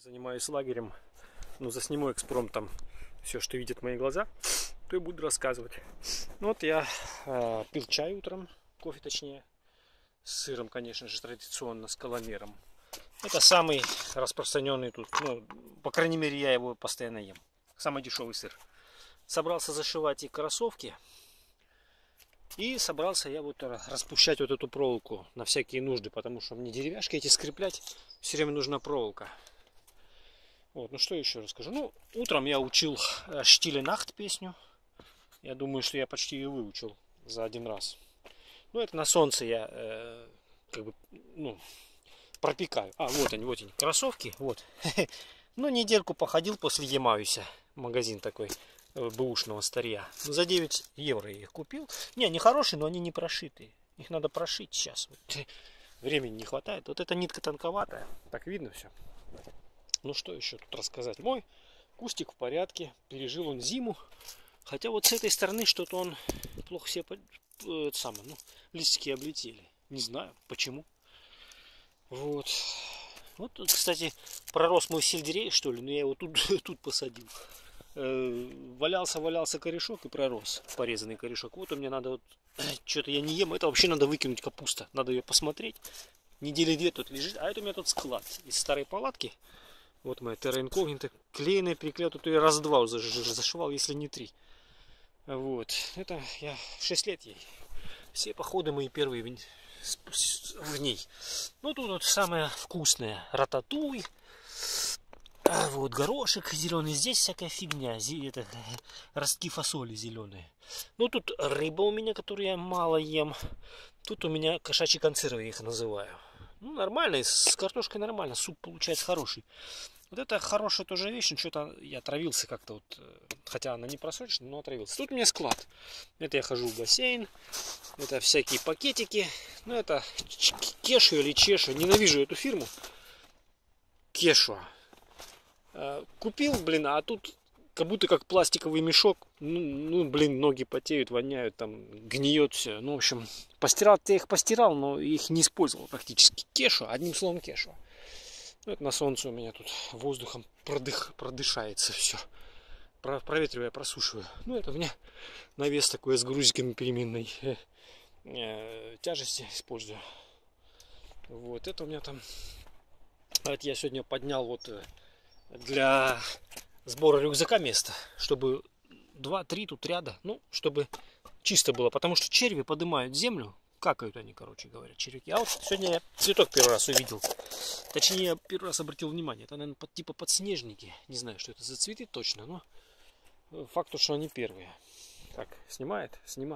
занимаюсь лагерем, ну, засниму экспромтом все, что видят мои глаза, то и буду рассказывать. Ну, вот я пил чай утром, кофе точнее, с сыром, конечно же, традиционно, с каламером. Это самый распространенный тут, ну, по крайней мере, я его постоянно ем. Самый дешевый сыр. Собрался зашивать и кроссовки. И собрался я вот распущать вот эту проволоку на всякие нужды, потому что мне деревяшки эти скреплять все время нужна проволока. Вот, ну что еще расскажу? Ну, утром я учил Stille Nacht песню. Я думаю, что я почти ее выучил за один раз. Ну, это на солнце я как бы, ну, пропекаю. А, вот они, кроссовки, вот. Ну, недельку походил после Ямаюся. Магазин такой бэушного старья. За 9 евро я их купил. Не хорошие, но они не прошитые. Их надо прошить сейчас. Вот. Времени не хватает. Вот эта нитка тонковатая. Так видно все. Ну, что еще тут рассказать? Мой кустик в порядке. Пережил он зиму. Хотя вот с этой стороны что-то он плохо себе... листики облетели. Не знаю, почему. Вот. Вот тут, кстати, пророс мой сельдерей, что ли. Но я его тут посадил. Валялся корешок и пророс. Порезанный корешок. Вот у меня надо вот... Что-то я не ем. Это вообще надо выкинуть, капуста. Надо ее посмотреть. Недели 2 тут лежит. А это у меня тут склад из старой палатки. Вот моя терра инкогнита. Клееная, приклеена. Тут я раз-два уже зашивал, если не 3. Вот. Это я 6 лет ей. Все походы мои первые в ней. Ну тут вот самое вкусное. Рататуй. Вот горошек зеленый. Здесь всякая фигня. Это ростки фасоли зеленые. Ну тут рыба у меня, которую я мало ем. Тут у меня кошачьи консервы, я их называю. Ну нормально, с картошкой нормально. Суп получается хороший. Вот это хорошая тоже вещь. Но что-то я отравился как-то вот. Хотя она не просрочена, но отравился. Тут у меня склад. Это я хожу в бассейн. Это всякие пакетики. Ну это Кешу или Чешу. Ненавижу эту фирму. Кешу. Купил, блин, а тут как будто как пластиковый мешок. Ну, блин, ноги потеют, воняют, там гниет все. Ну, в общем, постирал, я их постирал, но их не использовал практически. Кешу, одним словом кешу. Ну, это на солнце у меня тут воздухом продышается все. Проветриваю, просушиваю. Ну, это у меня навес такой с грузиками переменной тяжести использую. Вот, это у меня там... Это я сегодня поднял вот... для сбора рюкзака место, чтобы 2-3 тут ряда, ну, чтобы чисто было, потому что черви поднимают землю, какают они, короче говоря, червяки. А вот сегодня я цветок первый раз увидел, точнее, я первый раз обратил внимание, это, наверное, типа подснежники, не знаю, что это за цветы точно, но факт, что они первые. Так, снимает.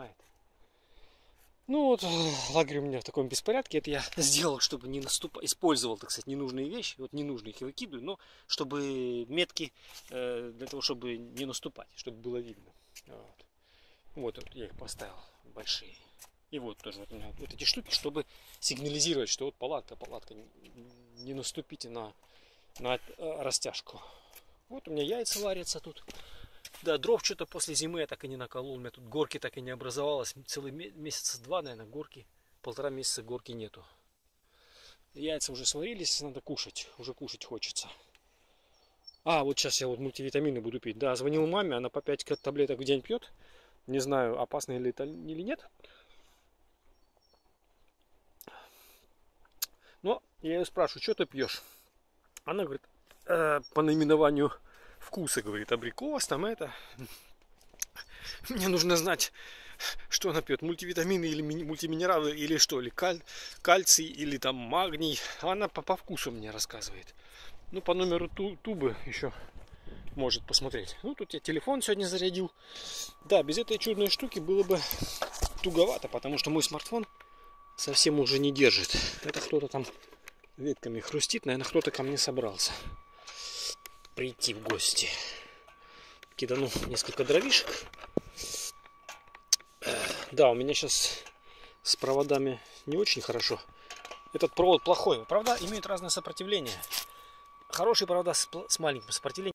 Ну вот, лагерь у меня в таком беспорядке. Это я сделал, чтобы не наступать. Использовал, так сказать, ненужные вещи. Вот ненужные их выкидываю, но чтобы метки, для того, чтобы не наступать, чтобы было видно. Вот я их поставил, большие. И вот тоже вот у меня вот эти штуки, чтобы сигнализировать, что вот палатка, не наступите на растяжку. Вот у меня яйца варятся тут. Да, дров что-то после зимы я так и не наколол. У меня тут горки так и не образовалось. Целый месяца 2, наверное, горки. 1,5 месяца горки нету. Яйца уже сварились, надо кушать. Уже кушать хочется. А, вот сейчас я вот мультивитамины буду пить. Да, звонил маме, она по 5 таблеток в день пьет. Не знаю, опасно ли это или нет. Но я ее спрашиваю, что ты пьешь? Она говорит, по наименованию... вкуса, говорит, абрикос, там это. Мне нужно знать, что она пьет, мультивитамины или мультиминералы, или что, или кальций, или там магний. Она по вкусу мне рассказывает. Ну, по номеру тубы еще может посмотреть. Ну, тут я телефон сегодня зарядил. Да, без этой чудной штуки было бы туговато, потому что мой смартфон совсем уже не держит. Это кто-то там ветками хрустит, наверное, кто-то ко мне собрался прийти в гости. Кидану несколько дровишек. Да, у меня сейчас с проводами не очень хорошо. Этот провод плохой. Правда, имеет разное сопротивление. Хорошие провода с маленьким сопротивлением.